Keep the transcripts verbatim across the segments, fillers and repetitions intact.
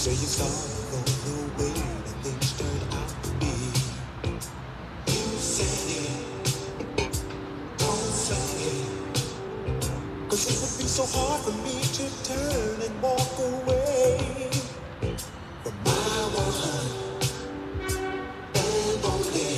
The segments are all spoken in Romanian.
Say you sorry for the way that things turned out to be. You said it, don't say it, 'cause it would be so hard for me to turn and walk away from my one and only.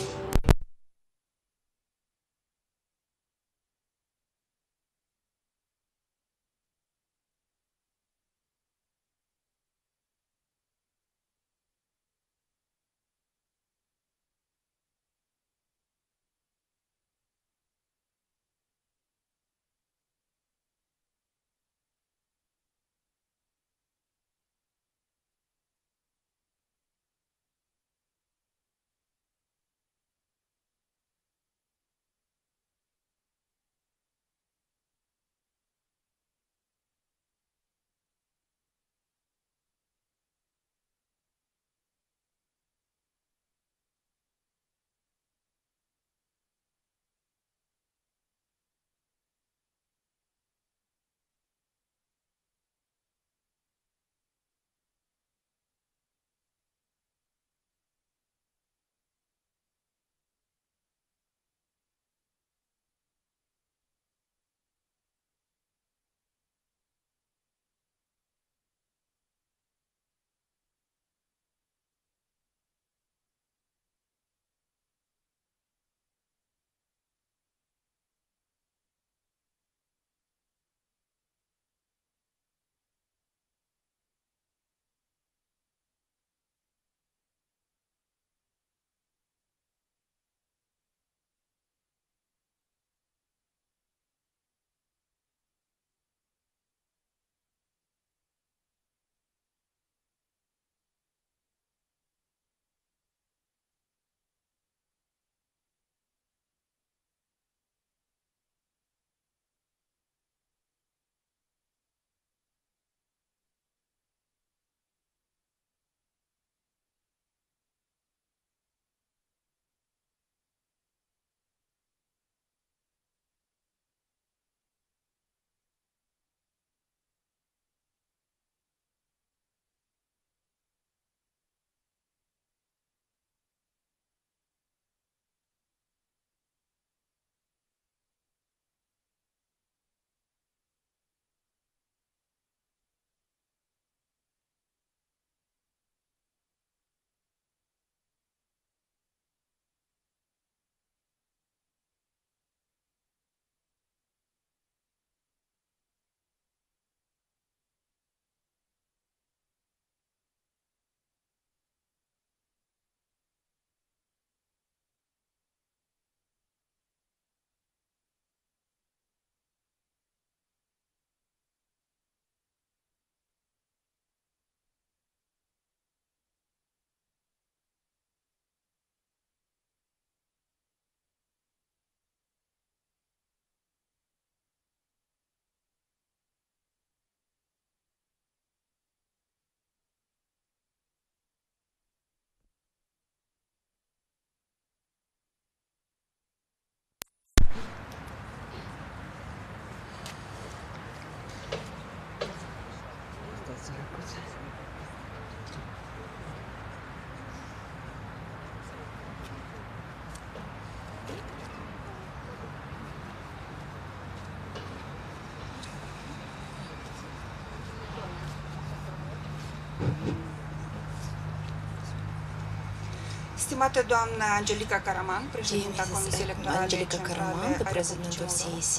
Stimată doamnă Angelica Caraman, președinta Comisiei Electorale Angelica Caraman, the Centrale a president of C E C.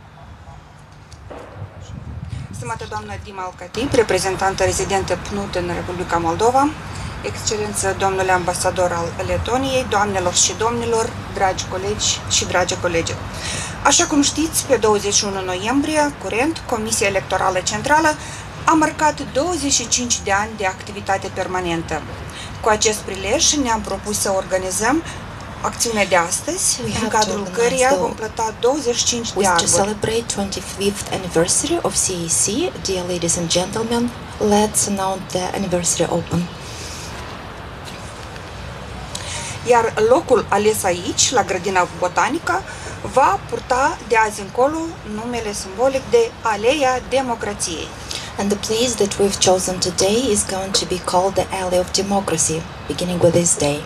Stimată doamnă Dima Alcatip, reprezentantă rezidentă P N U T în Republica Moldova, Excelență domnule ambasador al Letoniei, doamnelor și domnilor, dragi colegi și dragi colege. Așa cum știți, pe douăzeci și unu noiembrie, curent, Comisia Electorală Centrală a marcat douăzeci și cinci de ani de activitate permanentă. Cu acest prilej ne-am propus să organizăm acțiunea de astăzi, în cadrul căreia vom plăta douăzeci și cinci de arbori. To celebrate twenty-fifth anniversary of C E C, dear ladies and gentlemen, let's announce the anniversary open. Iar locul ales aici, la grădina botanică, va purta de azi încolo numele simbolic de Aleea Democrației. And the place that we've chosen today is going to be called the Alley of Democracy, beginning with this day.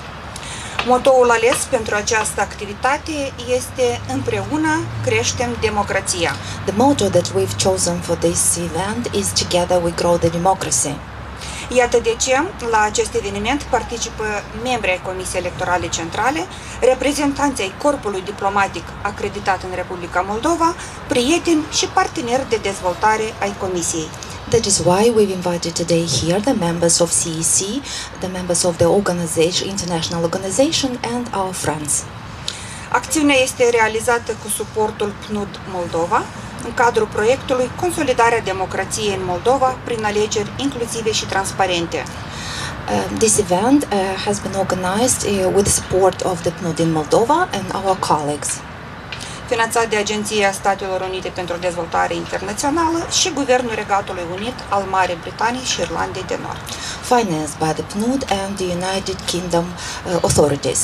Motoul ales pentru această activitate este Împreună creștem democrația. The motto that we've chosen for this event is Together we grow the democracy. Iată de ce la acest eveniment participă membri ai Comisiei Electorale Centrale, reprezentanți ai corpului diplomatic acreditat în Republica Moldova, prieteni și parteneri de dezvoltare ai Comisiei. That is why we've invited today here the members of C E C, the members of the organization, international organization, and our friends. Acțiunea este realizată cu suportul P N U D Moldova, în cadrul proiectului Consolidarea democrației în Moldova prin alegeri inclusive și transparente. Uh, this event uh, has been organized uh, with support of the P N U D in Moldova and our colleagues. Finanțat de Agenția Statelor Unite pentru Dezvoltare Internațională și Guvernul Regatului Unit al Marii Britanii și Irlandei de Nord. Financed by the P N U D and the United Kingdom uh, authorities.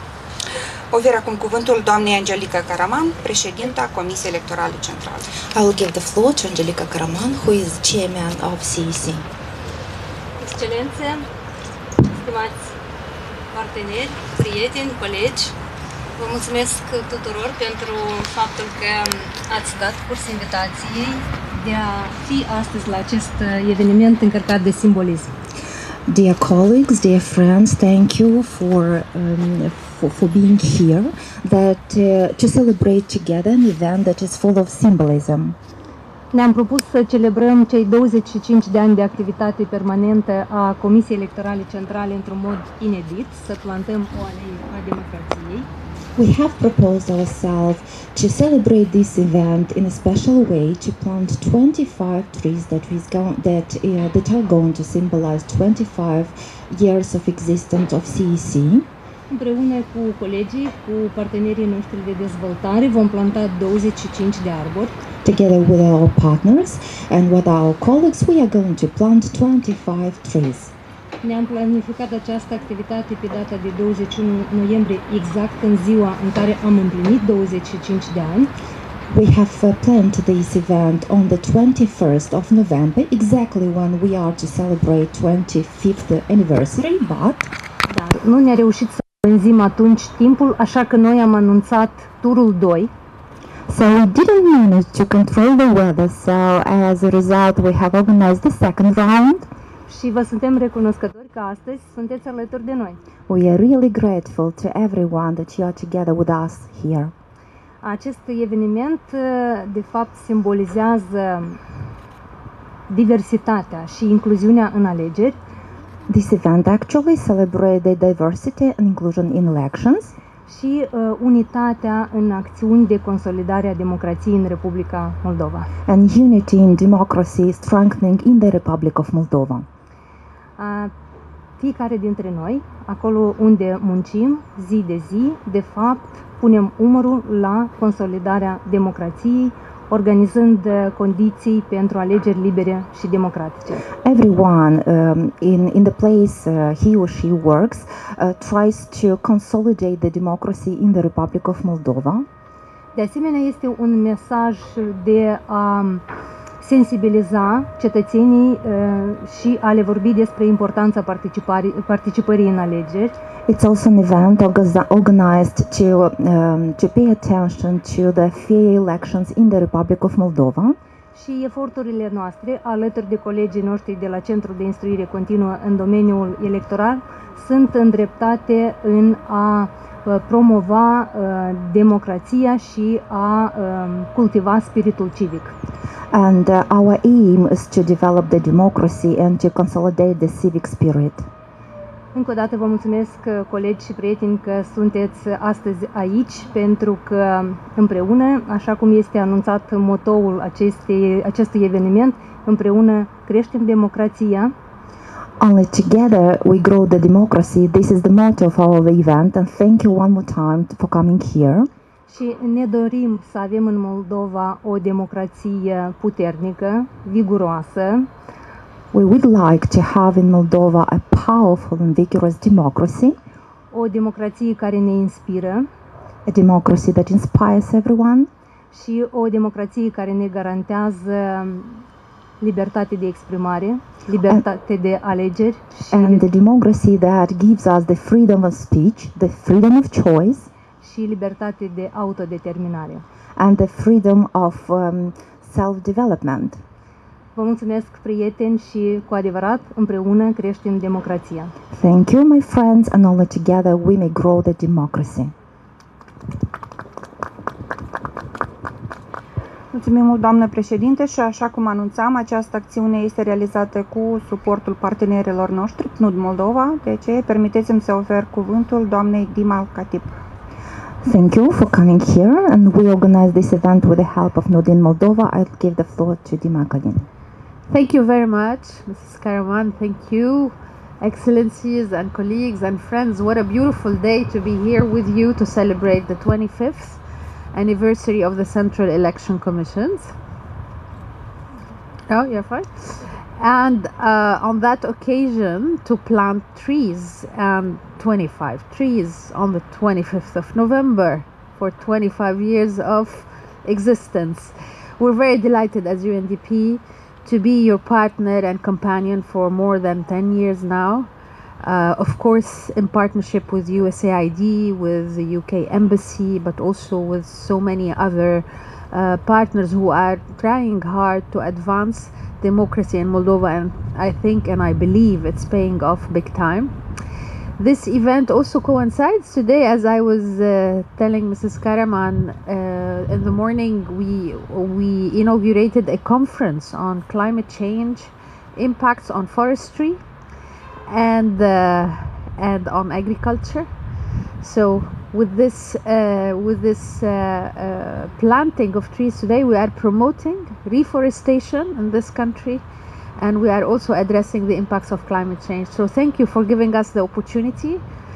Ofer acum cuvântul doamnei Angelica Karaman, președinta Comisiei Electorale Centrale. I will give the floor to Angelica Karaman, who is the chairman of C E C. Excelențe, stimați parteneri, prieteni, colegi, vă mulțumesc tuturor pentru faptul că ați dat curs invitației de a fi astăzi la acest eveniment încărcat de simbolism. Dear colleagues, dear friends, thank you for um, for, for being here, that uh, to celebrate together an event that is full of symbolism. Ne-am propus să celebrăm cei douăzeci și cinci de ani de activitate permanentă a Comisiei Electorale Centrale într-un mod inedit, să plantăm o alee a democrației. We have proposed ourselves to celebrate this event in a special way, to plant twenty-five trees that is going that uh, that are going to symbolize twenty-five years of existence of C E C. Împreună cu colegii, cu partenerii noștri de dezvoltare, vom planta douăzeci și cinci de arbori. Together with our partners and with our colleagues, we are going to plant twenty-five trees. Ne-am planificat această activitate pe data de douăzeci și unu noiembrie, exact în ziua în care am împlinit douăzeci și cinci de ani. We have uh, planned this event on the twenty-first of November, exactly when we are to celebrate twenty-fifth anniversary, but Dar nu ne-a reușit să înzim atunci timpul, așa că noi am anunțat turul doi. So we didn't manage to control the weather, so as a result we have organized the second round. Și vă suntem recunoscători că astăzi sunteți alături de noi. We are really grateful to everyone that you are together with us here. Acest eveniment, de fapt, simbolizează diversitatea și incluziunea în alegeri. This event actually celebrates the diversity and inclusion in elections și uh, unitatea în acțiuni de consolidare a democrației în Republica Moldova. and unity in democracy strengthening in the Republic of Moldova. Uh, fiecare dintre noi, acolo unde muncim zi de zi, de fapt, punem umărul la consolidarea democrației, organizând condiții pentru alegeri libere și democratice. Everyone um, in, in the place uh, he or she works uh, tries to consolidate the democracy in the Republic of Moldova. De asemenea, este un mesaj de a sensibiliza cetățenii uh, și a le vorbi despre importanța participării în alegeri. It's also an event organized to, um, to pay attention to the fair elections in the Republic of Moldova. Și eforturile noastre, alături de colegii noștri de la Centrul de Instruire Continuă în domeniul electoral, sunt îndreptate în a uh, promova uh, democrația și a uh, cultiva spiritul civic. And uh, our aim is to develop the democracy and to consolidate the civic spirit. Încă o dată vă mulțumesc, colegi și prieteni, că sunteți astăzi aici, pentru că împreună, așa cum este anunțat motoul acestei, acestui eveniment, împreună creștem democrația. Only together we grow the democracy. This is the motto of our event, and thank you one more time for coming here. Și ne dorim să avem în Moldova o democrație puternică, viguroasă. We would like to have in Moldova a powerful and vigorous democracy. O democrație care ne inspiră. A democracy that inspires everyone. Și o democrație care ne garantează libertate de exprimare, libertate de alegeri și, and the democracy that gives us the freedom of speech, the freedom of choice, și libertate de autodeterminare. and the freedom of um, self-development. Vă mulțumesc, prieteni, și cu adevărat împreună creștem democrația. Thank you, my friends, and only together we may grow the democracy. Mulțumim mult, doamnă președinte, și așa cum anunțam, această acțiune este realizată cu suportul partenerilor noștri, P N U D Moldova, de aceea permiteți-mi să ofer cuvântul doamnei Dima Al-Khatib. Thank you for coming here, and we organize this event with the help of P N U D in Moldova. I'll give the floor to Dima Kalin. Thank you very much, Missus Karaman. Thank you, Excellencies and colleagues and friends. What a beautiful day to be here with you to celebrate the twenty-fifth anniversary of the Central Election Commissions. Oh, you're fine. And uh, on that occasion, to plant trees, and twenty-five trees on the twenty-fifth of November for twenty-five years of existence. We're very delighted as U N D P to be your partner and companion for more than ten years now. Uh, of course, in partnership with U S A I D, with the U K Embassy, but also with so many other uh, partners who are trying hard to advance democracy in Moldova, and I think and I believe it's paying off big time. This event also coincides today, as I was uh, telling Missus Karaman uh, in the morning, we, we inaugurated a conference on climate change, impacts on forestry, and, uh, and on agriculture. So with this, uh, with this uh, uh, planting of trees today, we are promoting reforestation in this country, and we are also addressing the impacts of climate change. So thank you for giving us the opportunity.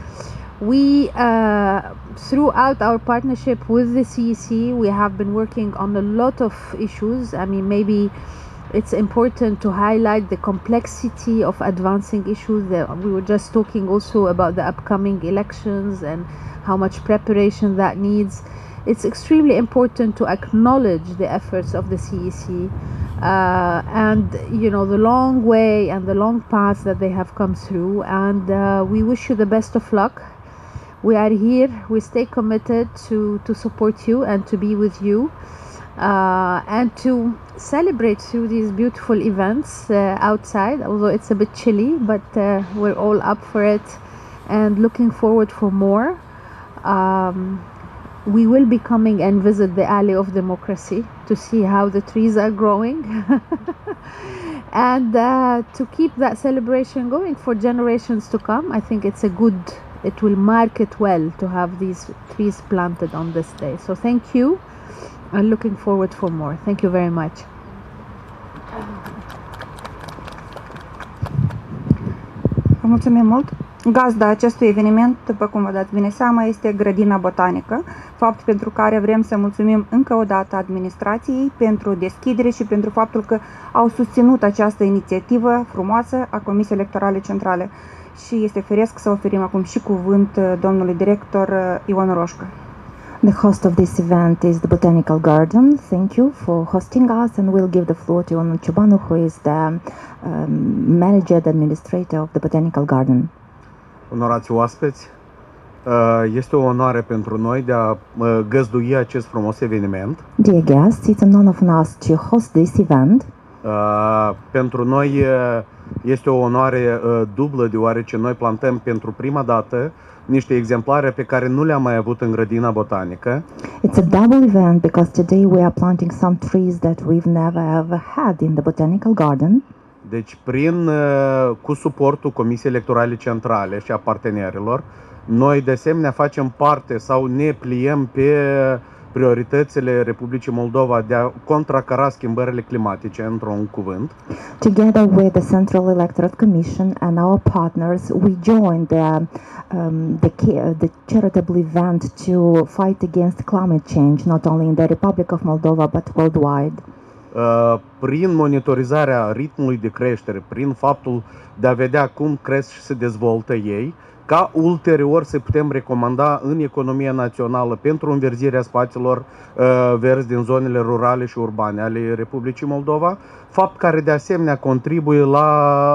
We, uh, throughout our partnership with the C E C, we have been working on a lot of issues. I mean, maybe it's important to highlight the complexity of advancing issues. We were just talking also about the upcoming elections and how much preparation that needs. It's extremely important to acknowledge the efforts of the C E C uh, and, you know, the long way and the long path that they have come through. And uh, we wish you the best of luck. We are here. We stay committed to, to support you and to be with you. Uh, and to celebrate through these beautiful events uh, outside, although it's a bit chilly, but uh, we're all up for it and looking forward for more. Um, we will be coming and visit the Alley of Democracy to see how the trees are growing and uh, to keep that celebration going for generations to come. I think it's a good, it will mark it well to have these trees planted on this day. So thank you. I'm looking forward for more. Thank you very much. Vă mulțumim mult! Gazda acestui eveniment, după cum vă dați bine seama, este Grădina Botanică, fapt pentru care vrem să mulțumim încă o dată administrației pentru deschidere și pentru faptul că au susținut această inițiativă frumoasă a Comisiei Electorale Centrale. Și este firesc să oferim acum și cuvânt domnului director Ion Roșca. The host of this event is the Botanical Garden. Thank you for hosting us, and we'll give the floor to Ion Ciobanu, who is the um, manager, the administrator of the Botanical Garden. Onorați oaspeți, este o onoare pentru noi de a găzdui acest frumos eveniment. Dear guests, it's an honor for us to host this event. Pentru noi este o onoare dublă, deoarece noi plantăm pentru prima dată niște exemplare pe care nu le-am mai avut în grădina botanică. It's a double event because today we are planting some trees that we've never ever had in the Botanical Garden. Deci, prin, cu suportul Comisiei Electorale Centrale și a partenerilor, noi de asemenea facem parte sau ne pliem pe prioritățile Republicii Moldova de a contracara schimbările climatice, într-un cuvânt. Together with the Central Electorate Commission and our partners, we joined the, um, the, the charitable event to fight against climate change, not only in the Republic of Moldova, but worldwide. Uh, prin monitorizarea ritmului de creștere, prin faptul de a vedea cum cresc și se dezvoltă ei, ca ulterior să putem recomanda în economia națională pentru înverzirea spațiilor uh, verzi din zonele rurale și urbane ale Republicii Moldova, fapt care de asemenea contribuie la,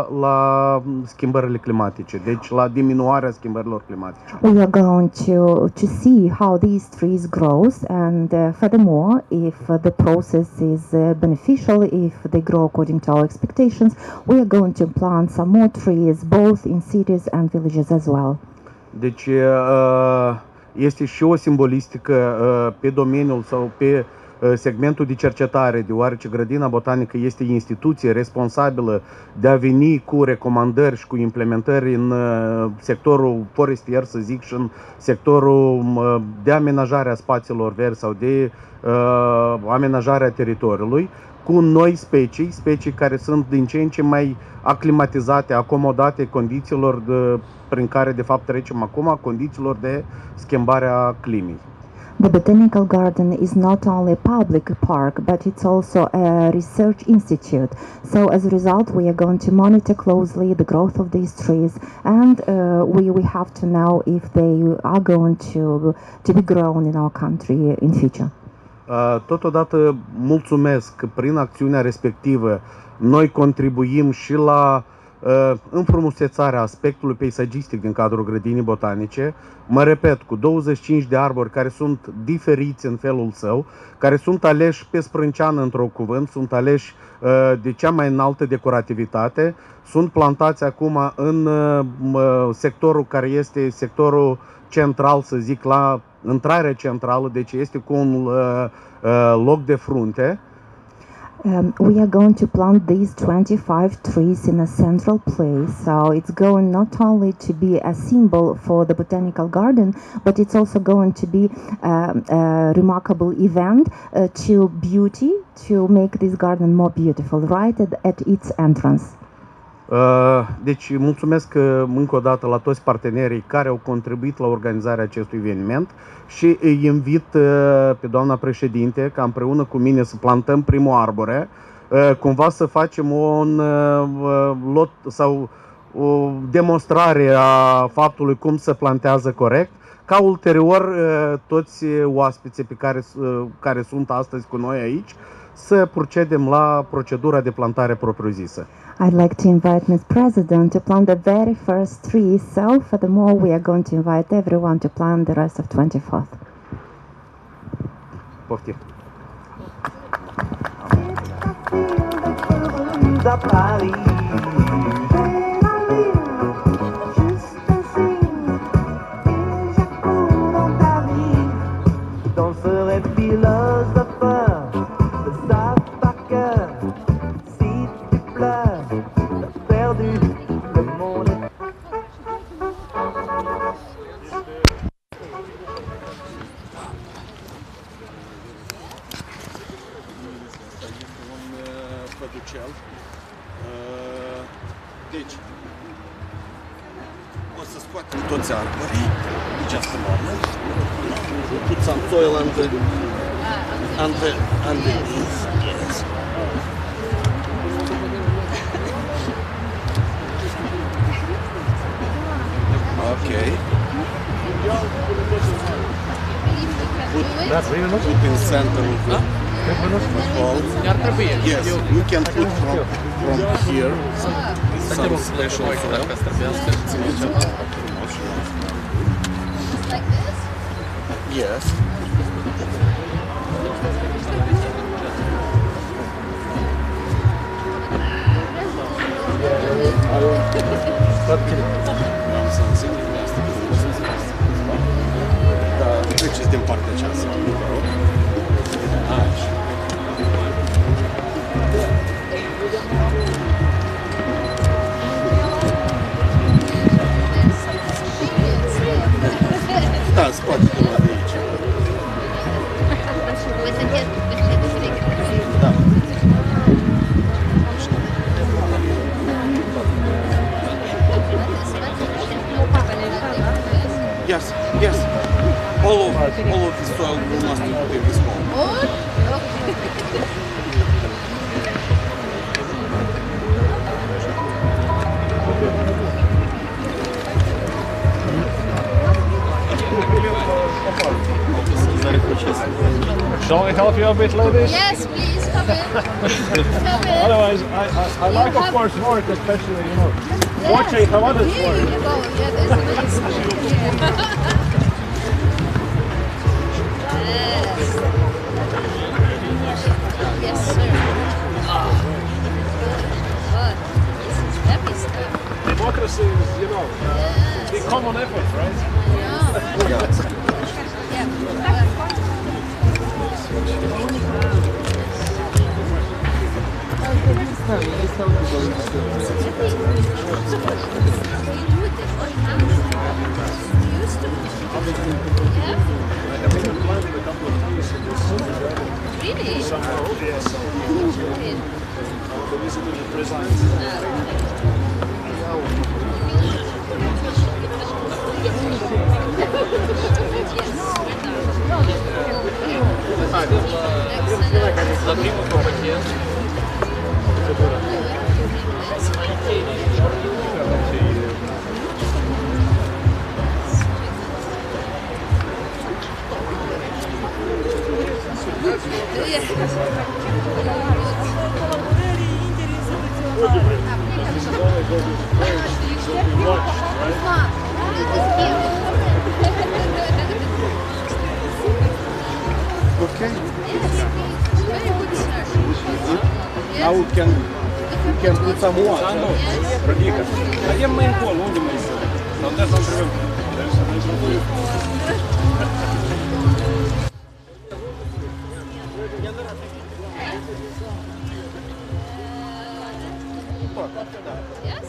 la schimbările climatice, deci la diminuarea schimbărilor climatice. We are going to, to see how these trees grow, and uh, furthermore, if uh, the process is uh, beneficial, if they grow according to our expectations, we are going to plant some more trees both in cities and villages as well. Deci uh, este și o simbolistică uh, pe domeniul sau pe segmentul de cercetare, deoarece Grădina Botanică este instituție responsabilă de a veni cu recomandări și cu implementări în sectorul forestier, să zic, și în sectorul de amenajare a spațiilor verzi sau de uh, amenajarea teritoriului, cu noi specii, specii care sunt din ce în ce mai aclimatizate, acomodate condițiilor de, prin care de fapt trecem acum, condițiilor de schimbare a climei. The Botanical Garden is not only a public park, but it's also a research institute. So as a result, we are going to monitor closely the growth of these trees, and uh, we, we have to know if they are going to, to be grown in our country in future. Totodată mulțumesc că prin acțiunea respectivă noi contribuim și la înfrumusețarea aspectului peisagistic din cadrul grădinii botanice. Mă repet, cu douăzeci și cinci de arbori care sunt diferiți în felul său, care sunt aleși pe sprânceană, într-un cuvânt, sunt aleși de cea mai înaltă decorativitate, sunt plantați acum în sectorul care este sectorul central, să zic, la intrarea centrală, deci este cu un loc de frunte. Um, we are going to plant these twenty-five trees in a central place, so it's going not only to be a symbol for the botanical garden, but it's also going to be uh, a remarkable event uh, to beauty, to make this garden more beautiful, right at, at its entrance. Deci mulțumesc încă o dată la toți partenerii care au contribuit la organizarea acestui eveniment și îi invit pe doamna președinte ca împreună cu mine să plantăm primul arbore, cumva să facem un lot sau o demonstrare a faptului cum se plantează corect, ca ulterior toți oaspeții pe care, care sunt astăzi cu noi aici să procedem la procedura de plantare propriu-zisă. I'd like to invite Miz President to plant the very first tree, so furthermore we are going to invite everyone to plant the rest of twenty-fourth. Poftim. Deci, o să scoatem toți arborii, just a moment, put some soil under, under, underneath, yes. Okay. Put, put in center of the wall. Yes, you can put from, from here some special soil. Yes. Da, treceți din partea aceasta, vă rog. Așa. Da, spate de la de aici. Da. Yes, yes. All of all of the soil will must be put in this hole. Shall I help you a bit, ladies? Yes, please, come in. Come in. Otherwise, I, I, I like, of course, work, especially, you know, watching how others Here work. you go. Yeah, this is Yes. Yes, sir. Good. This is happy stuff. Democracy is, you know, uh, the common effort, right? Yeah. Yeah. Really? Okay. Very good, sir. Now we can we can put some water. Радика. А я main call, onde main call. Não dá só para Yes?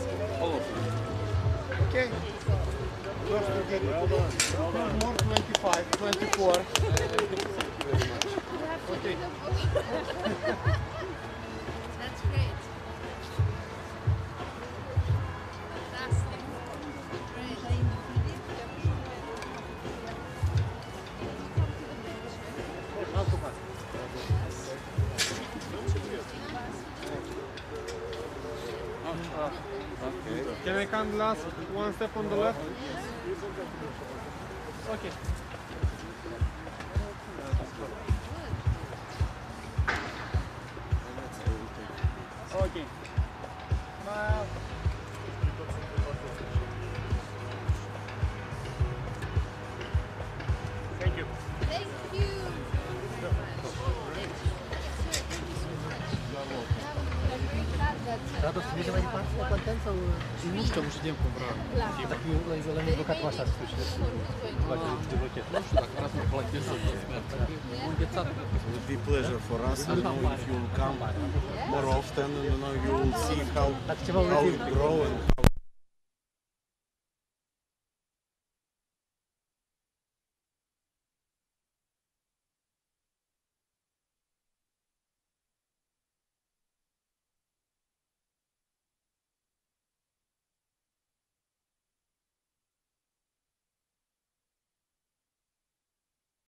Okay. First we did more twenty-five, twenty-four. Okay. That's great. Fantastic. Great. Can I come last one step on the left? Okay. Okay. Smile. Thank you. Thank you. Dar să mergem mai departe la content sau nu știu, nu știm cum vreau. Dacă l-am blocat cu așa, să știu. Dacă te blochet. Nu știu dacă vreau să blochez sau înghețat. It would be pleasure for us, you know, if you'll come more often, and you know, you will see how, how it grows and